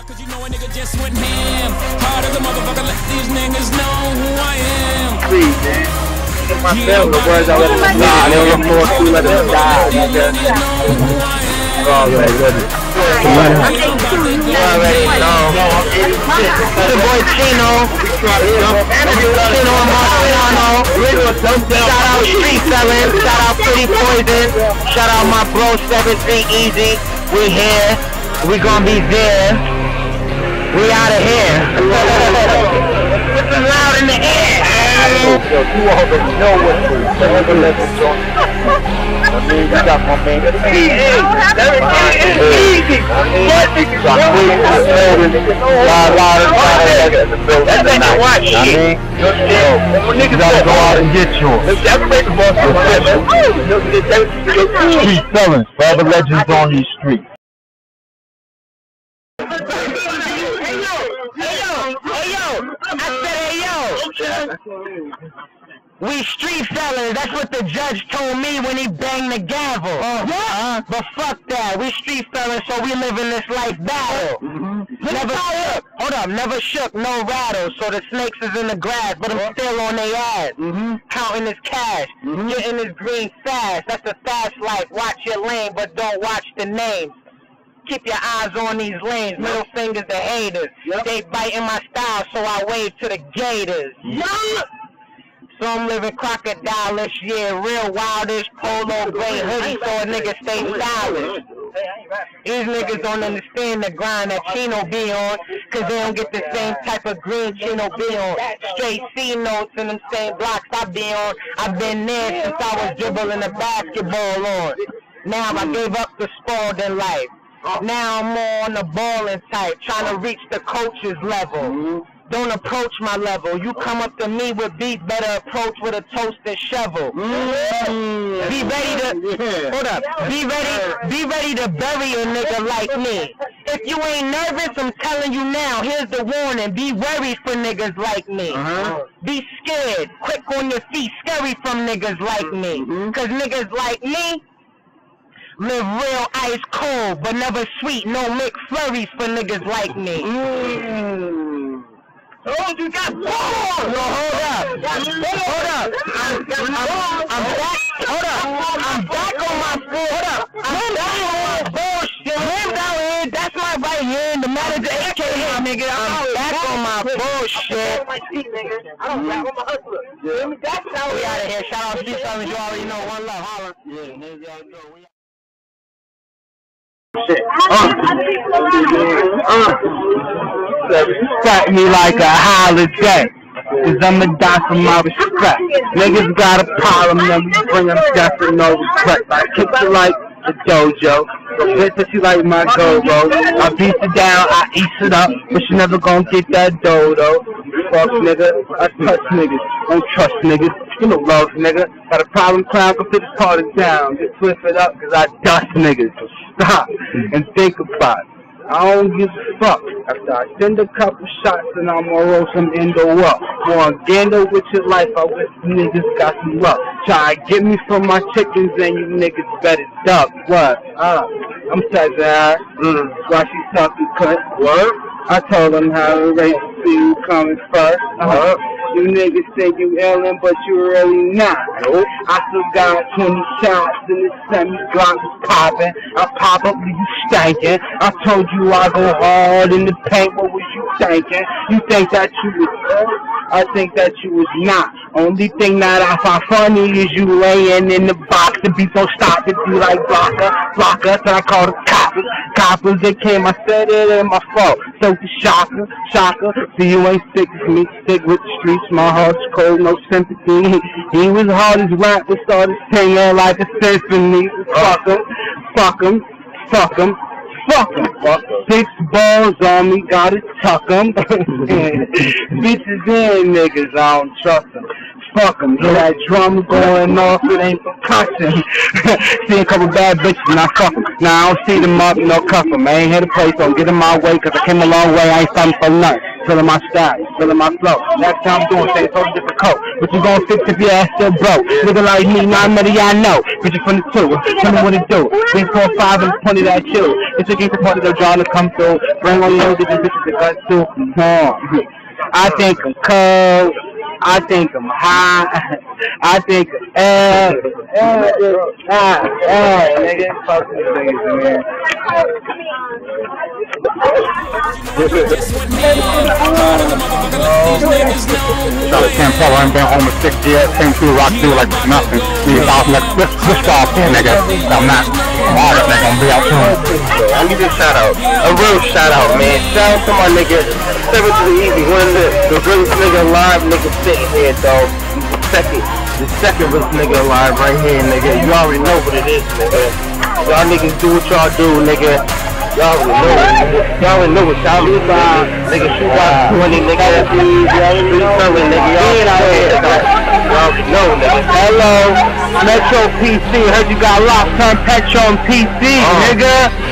Cause you know a nigga just went ham. Hard as a motherfucker, let these niggas know who I am. Please, man. Get my family words out of the nah, they don't look forward to let them die, nigga. Oh, man, goodness. Already know. It's the boy Chino. Chino and Marciano. Shout out Street Selling. Shout out Pretty Poison. Shout out my bro Seven3ez Eazy. We here. We gonna be there. We out of here. Put some loud in the air. Yo, you already know what to do. I mean, you got my man. Easy. Easy. What niggas that ain't no watch shit. Niggas gotta go out and get yours. Street selling. Forever legends on these streets. We street sellers, that's what the judge told me when he banged the gavel. But fuck that, we street sellers, so we live in this life battle. Never shook, no rattle. So the snakes is in the grass, but I'm still on their ass. Counting his cash, getting his green fast. That's a fast life, watch your lane, but don't watch the names. Keep your eyes on these lanes, middle fingers to haters. They biting my style, so I wave to the gators. So I'm living crocodile-ish, yeah, real wildish, polo gray hoodie, so a nigga stay stylish. These niggas don't understand the grind that Chino be on, cause they don't get the same type of green Chino be on. Straight C notes in them same blocks I be on. I've been there since I was dribbling the basketball on. Now I gave up the sport in life. Now I'm more on the balling type, trying to reach the coach's level. Don't approach my level. You come up to me with beef, better approach with a toasted shovel. Be ready to Be ready to bury a nigga like me. If you ain't nervous, I'm telling you now. Here's the warning. Be wary for niggas like me. Be scared, quick on your feet, scary from niggas like me. Cause niggas like me live real ice cold, but never sweet. No McFlurries for niggas like me. Oh, you got balls! No, hold up. I'm back. I'm back on my bullshit. Him down here, that's my right hand. The manager, AKA, nigga. I'm back on my bullshit. I don't rap on my hustler. That's how we out of here. Shout out to you, you already know. One love, holla. Yeah, nigga, y'all know. Shit. Strike me like a holiday, cause I'ma die for my respect. Niggas got a problem, then we bring them death and no respect. I kick you like the dojo, bitch that you like my go-go. I beat you down, I eat it up, but you never gon' get that dodo. Fuck nigga, I touch niggas, don't trust niggas. You know love nigga, got a problem clown, go fit this party down. Just twist it up, cause I dust niggas. So stop and think about it. I don't give a fuck. After I send a couple shots and I'm gonna roll some endo up. More gando with your life, I wish niggas got some luck. Try to get me from my chickens and you niggas better duck. What? I'm touching her. Why she talking cut? What? I told them how to race to see you coming first. You niggas think you illin', but you really not. I still got 20 shots in the semi-glock was poppin'. I pop up with you stankin'. I told you I go hard in the paint, what was you thinking? You think that you was good? I think that you was not. Only thing that I find funny is you layin' in the box. The beat don't stop to be like blocker. So I call the coppers. Coppers, they came, I said it ain't my fault. So the shocker. See you ain't sick with me, stick with the streets. My heart's cold, no sympathy. He was hard as rap, but started singing like a symphony. Fuck him. 6 balls on me, gotta tuck 'em. Bitches and niggas, I don't trust 'em. Fuck 'em, hear that drum going off, it ain't percussion. See a couple bad bitches and I fuck 'em. Now I don't see them up, no cuff 'em. I ain't here to play, so get in my way, cause I came a long way, I ain't something for nothing. feeling my style, feeling my flow. Next time I'm doing things, totally different coat. But you gon' fix if your ass still broke. Nigga like me, not many y'all know. Bitches from the 2, tell me what to do. 3, 4, 5, and 20 that you. It's a game for part of the draw to come through. Bring all your different bitches to cut too. I think I'm cold. I think I'm high. I think nigga, fuck these niggas, man. Can't tell I've been home for 6 years. Came through rock through like nothing. These off like this off here, nigga. I'm not. I'm hard, nigga. I'm be out soon. I need a shout out. A real shout out, man. Shout out to my nigga Seven3ez Eazy, one of the greatest nigga alive, nigga sitting here, though. The second realest nigga alive right here, nigga. You already know what it is, nigga. Y'all niggas do what y'all do, nigga. Y'all already know it, nigga. Y'all already know what y'all do, nigga. Shoot out 20, nigga. Street selling, nigga. Y'all already know, nigga. Hello, Metro PC. Heard you got locked on Petro and PC, nigga.